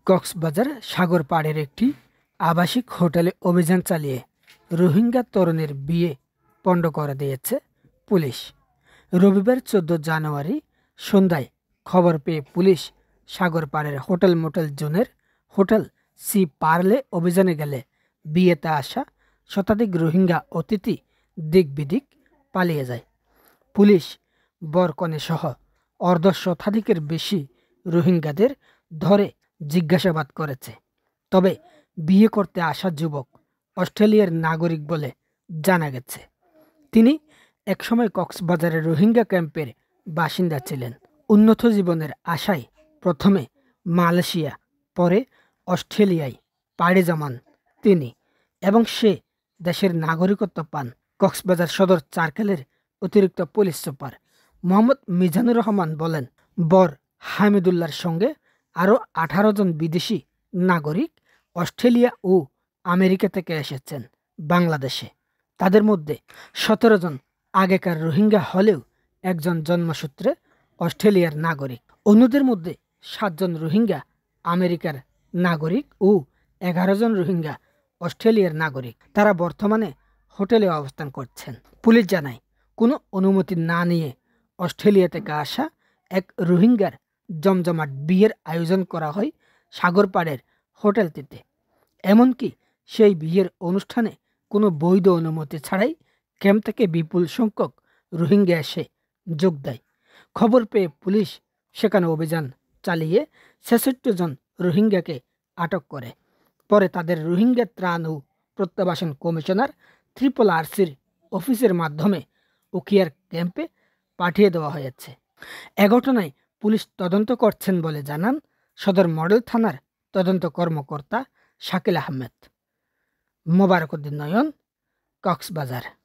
কক্সবাজার সাগর পাড়ের একটি আবাসিক হোটেলে অভিযান চালিয়ে রোহিঙ্গা তরুণীর বিয়ে পণ্ড করে দিয়েছে পুলিশ। রবিবার ১৪ জানুয়ারি সন্ধ্যায় খবর পেয়ে পুলিশ সাগর পাড়ের হোটেল মোটেল জোনের হোটেল সি পার্লে অভিযানে গেলে বিয়েতে আসা শতাধিক রোহিঙ্গা অতিথি দিক বিদিক পালিয়ে যায়। পুলিশ বরকনে সহ অর্ধ শতাধিকের বেশি রোহিঙ্গাদের ধরে জিজ্ঞাসাবাদ করেছে। তবে বিয়ে করতে আসা যুবক অস্ট্রেলিয়ার নাগরিক বলে জানা গেছে। তিনি একসময় কক্সবাজারের রোহিঙ্গা ক্যাম্পের বাসিন্দা ছিলেন। উন্নত জীবনের আশায় প্রথমে মালয়েশিয়া, পরে অস্ট্রেলিয়ায় পাড়ি জমান তিনি এবং সে দেশের নাগরিকত্ব পান। কক্সবাজার সদর সার্কেলের অতিরিক্ত পুলিশ সুপার মোহাম্মদ মিজানুর রহমান বলেন, বর হামিদুল্লাহর সঙ্গে আরও 18 জন বিদেশি নাগরিক অস্ট্রেলিয়া ও আমেরিকা থেকে এসেছেন বাংলাদেশে। তাদের মধ্যে 17 জন আগেকার রোহিঙ্গা হলেও একজন জন্মসূত্রে অস্ট্রেলিয়ার নাগরিক। অন্যদের মধ্যে 7 জন রোহিঙ্গা আমেরিকার নাগরিক ও 11 জন রোহিঙ্গা অস্ট্রেলিয়ার নাগরিক। তারা বর্তমানে হোটেলে অবস্থান করছেন। পুলিশ জানায়, কোনো অনুমতি না নিয়ে অস্ট্রেলিয়া থেকে আসা এক রোহিঙ্গার জমজমাট বিয়ের আয়োজন করা হয় সাগরপাড়ের হোটেলটিতে। এমনকি সেই বিয়ের অনুষ্ঠানে কোনো বৈধ অনুমতি ছাড়াই ক্যাম্প থেকে বিপুল সংখ্যক রোহিঙ্গা এসে যোগ দেয়। খবর পেয়ে পুলিশ সেখানে অভিযান চালিয়ে 66 জন রোহিঙ্গাকে আটক করে। পরে তাদের রোহিঙ্গা ত্রাণ ও প্রত্যাবাসন কমিশনার RRRCর অফিসের মাধ্যমে উখিয়ার ক্যাম্পে পাঠিয়ে দেওয়া হয়েছে। এ ঘটনায় পুলিশ তদন্ত করছেন বলে জানান সদর মডেল থানার তদন্ত কর্মকর্তা শাকিল আহমেদ। মোবারক উদ্দিন নয়ন, কক্সবাজার।